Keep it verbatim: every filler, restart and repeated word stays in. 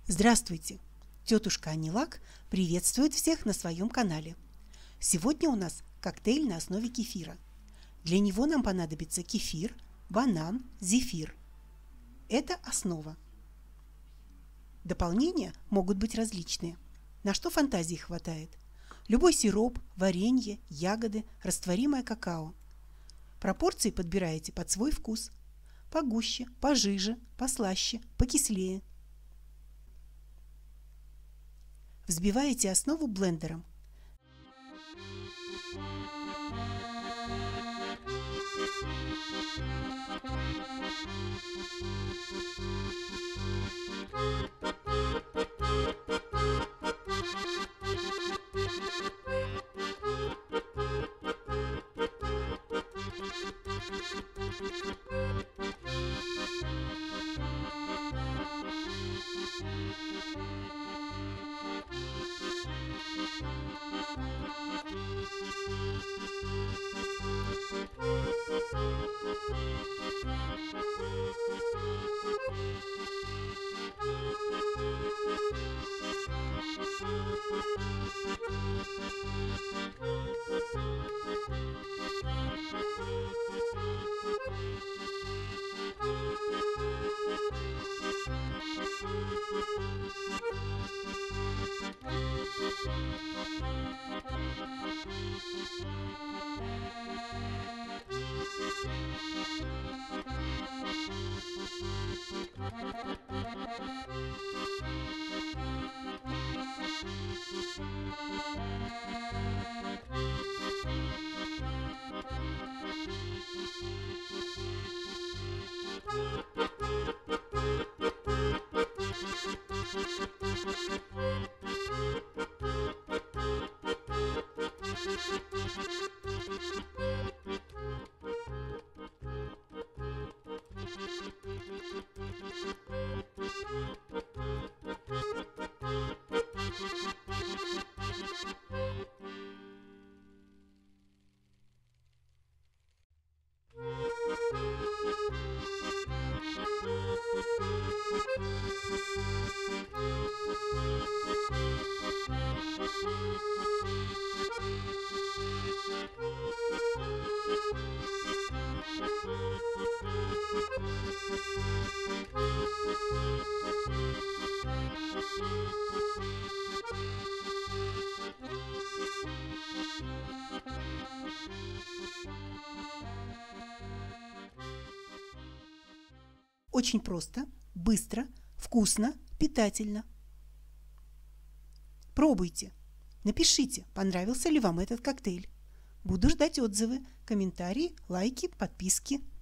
Здравствуйте! Тетушка Анилак приветствует всех на своем канале. Сегодня у нас коктейль на основе кефира. Для него нам понадобится кефир, банан, зефир. Это основа. Дополнения могут быть различные. На что фантазии хватает. Любой сироп, варенье, ягоды, растворимое какао. Пропорции подбираете под свой вкус. Погуще, пожиже, послаще, покислее. Взбиваете основу блендером. Очень просто, быстро, вкусно, питательно. Пробуйте. Напишите, понравился ли вам этот коктейль. Буду ждать отзывы, комментарии, лайки, подписки.